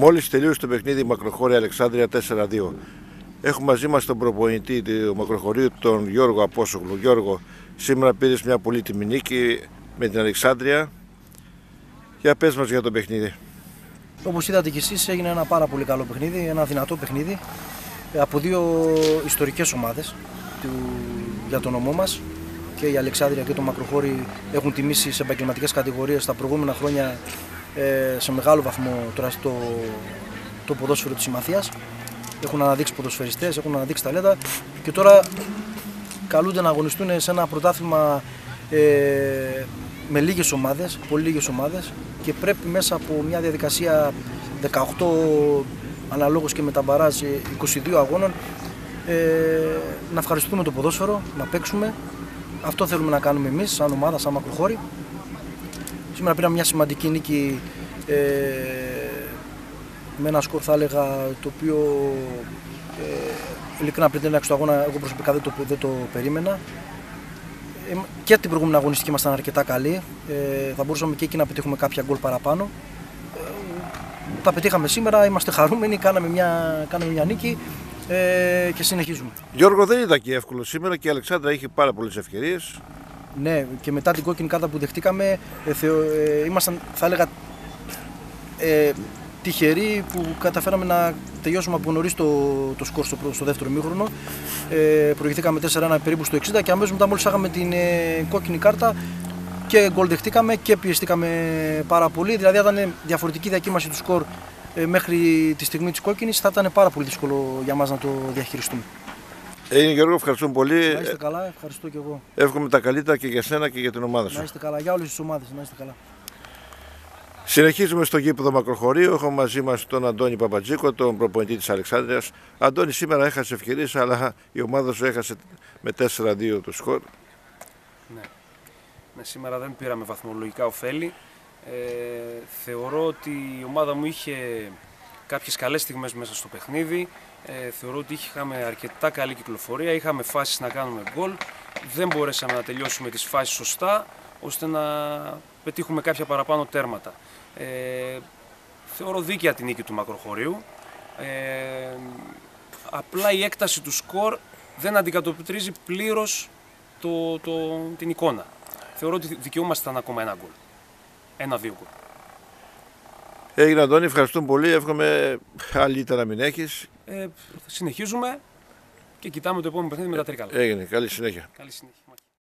Μόλις τελείωσε το παιχνίδι Μακροχώρια Αλεξάνδρεια 4-2. Έχουμε μαζί μας τον προπονητή του Μακροχωρίου, τον Γιώργο Απόσογλου. Γιώργο, σήμερα πήρες μια πολύτιμη νίκη με την Αλεξάνδρεια. Για πες μας για το παιχνίδι. Όπως είδατε και εσείς, έγινε ένα πάρα πολύ καλό παιχνίδι, ένα δυνατό παιχνίδι από δύο ιστορικές ομάδες για τον ομό μας. Και η Αλεξάνδρεια και το Μακροχώρι έχουν τιμήσει σε επαγγελματικές κατηγορίες τα προηγούμενα χρόνια σε μεγάλο βαθμό το ποδόσφαιρο της Συμμαθίας. Έχουν αναδείξει ποδοσφαιριστές, έχουν αναδείξει ταλέντα και τώρα καλούνται να αγωνιστούν σε ένα πρωτάθλημα με λίγες ομάδες, πολύ λίγες ομάδες, και πρέπει μέσα από μια διαδικασία 18 αναλόγως και με τα μπαράζ 22 αγώνων να ευχαριστούμε το ποδόσφαιρο, να παίξουμε. Αυτό θέλουμε να κάνουμε εμείς σαν ομάδα, σαν Μακροχώρι. Σήμερα πήραμε μια σημαντική νίκη με ένα σκορ, θα έλεγα, το οποίο ειλικρινά πριν την έναρξη του αγώνα εγώ προσωπικά δεν το περίμενα. Και την προηγούμενη αγωνιστική ήμασταν αρκετά καλοί. Θα μπορούσαμε και εκεί να πετύχουμε κάποια γκολ παραπάνω. Τα πετύχαμε σήμερα, είμαστε χαρούμενοι, κάναμε μια νίκη και συνεχίζουμε. Γιώργο, δεν ήταν και εύκολο σήμερα και η Αλεξάνδρεια είχε πάρα πολλές ευκαιρίες. Ναι, και μετά την κόκκινη κάρτα που δεχτήκαμε, ήμασταν, θα έλεγα, τυχεροί που καταφέραμε να τελειώσουμε από νωρίς το σκορ στο δεύτερο ημίχρονο. Προηγηθήκαμε 4-1 περίπου στο 60 και αμέσως μετά, μόλις άγαμε την κόκκινη κάρτα, και γκολ δεχτήκαμε και πιεστήκαμε πάρα πολύ. Δηλαδή, αν ήταν διαφορετική διακύμαση του σκορ μέχρι τη στιγμή της κόκκινης, θα ήταν πάρα πολύ δύσκολο για μας να το διαχειριστούμε. Γιώργο, ευχαριστούμε πολύ. Να είστε καλά, ευχαριστώ και εγώ. Εύχομαι τα καλύτερα και για σένα και για την ομάδα σου. Να είστε καλά, για όλες τις ομάδες, να είστε καλά. Συνεχίζουμε στο γήπεδο Μακροχωρίου. Έχουμε μαζί μας τον Αντώνη Παπατζίκο, τον προπονητή της Αλεξάνδρειας. Αντώνη, σήμερα έχασε ευκαιρίες, αλλά η ομάδα σου έχασε με 4-2 το σκορ. Ναι, σήμερα δεν πήραμε βαθμολογικά ωφέλη. Θεωρώ ότι η ομάδα μου είχε κάποιες καλές στιγμές μέσα στο παιχνίδι. Θεωρώ ότι είχαμε αρκετά καλή κυκλοφορία, είχαμε φάσεις να κάνουμε γκολ. Δεν μπορέσαμε να τελειώσουμε τις φάσεις σωστά, ώστε να πετύχουμε κάποια παραπάνω τέρματα. Θεωρώ δίκαια την νίκη του Μακροχωρίου. Απλά η έκταση του σκορ δεν αντικατοπτρίζει πλήρως την εικόνα. Θεωρώ ότι δικαιούμασταν ακόμα ένα γκολ. 1-2 γκολ. Έγινε, Αντώνη, ευχαριστούμε πολύ. Εύχομαι άλλη ήττα να μην έχεις. Συνεχίζουμε και κοιτάμε το επόμενο παιχνίδι με τα τρίκαλα. Έγινε, καλή συνέχεια. Καλή συνέχεια.